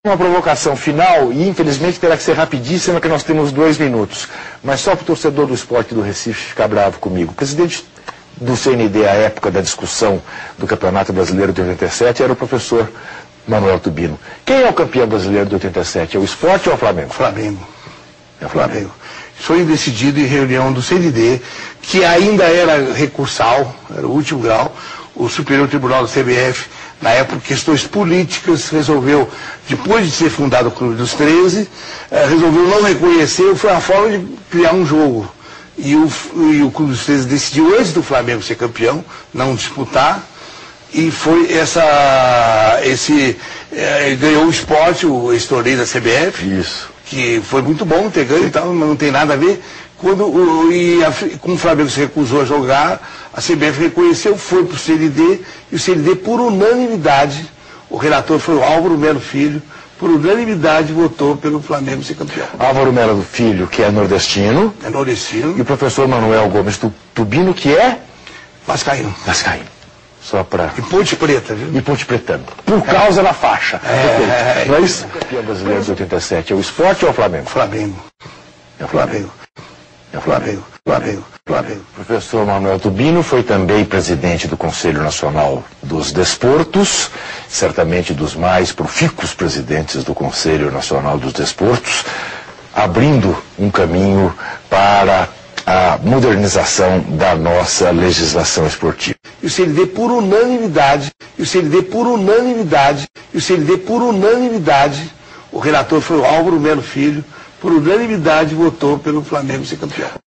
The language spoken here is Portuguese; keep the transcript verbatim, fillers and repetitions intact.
Uma provocação final, e infelizmente terá que ser rapidíssima, que nós temos dois minutos. Mas só para o torcedor do Sport do Recife ficar bravo comigo. O presidente do C N D, à época da discussão do Campeonato Brasileiro de oitenta e sete, era o professor Manuel Tubino. Quem é o campeão brasileiro de oitenta e sete? É o Sport ou é o Flamengo? Flamengo. É o Flamengo. Foi decidido em reunião do C N D, que ainda era recursal, era o último grau. O Superior Tribunal da C B F, na época, questões políticas, resolveu, depois de ser fundado o Clube dos treze, eh, resolveu não reconhecer, foi a forma de criar um jogo. E o, e o Clube dos treze decidiu, antes do Flamengo ser campeão, não disputar, e foi essa, esse, eh, ganhou o esporte, o esse torneio da C B F, Isso. que foi muito bom ter ganho e tal, mas não tem nada a ver. Quando o, e a, como o Flamengo se recusou a jogar, a C B F reconheceu, foi para o C N D, e o C N D, por unanimidade, o relator foi o Álvaro Melo Filho, por unanimidade votou pelo Flamengo ser campeão. Álvaro Melo Filho, que é nordestino. É nordestino. E o professor Manuel Gomes Tubino, que é? Vascaíno. Vascaíno. Só para... E Ponte Preta, viu? E Ponte Pretano. Por causa é. da faixa. É, Não é isso? O campeão brasileiro de oitenta e sete é o Sport ou é o Flamengo? Flamengo. É o Flamengo. É o Flamengo. Flamengo. Flamengo. O professor Manuel Tubino foi também presidente do Conselho Nacional dos Desportos, certamente dos mais profícuos presidentes do Conselho Nacional dos Desportos, abrindo um caminho para a modernização da nossa legislação esportiva. E o C N D por unanimidade, e o C N D por unanimidade, e o C N D por unanimidade, o relator foi o Álvaro Melo Filho, por unanimidade votou pelo Flamengo ser campeão.